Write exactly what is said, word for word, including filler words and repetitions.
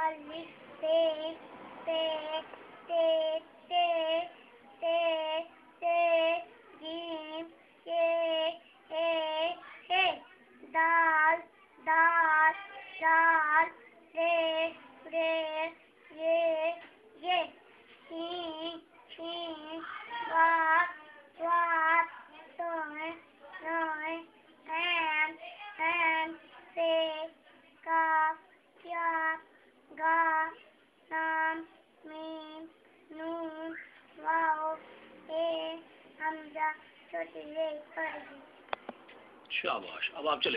अलिफ ते ते ते ते ते ते जीम ये ए ए दाल दाल दाल रे रे ये ये शीन शीन वाट वाट सोए सोए हैन हैन से का क्या गा नाम मीम नून वाओ ए हमजा छोटी ले पढ़ी। शाबाश। अब आप चले।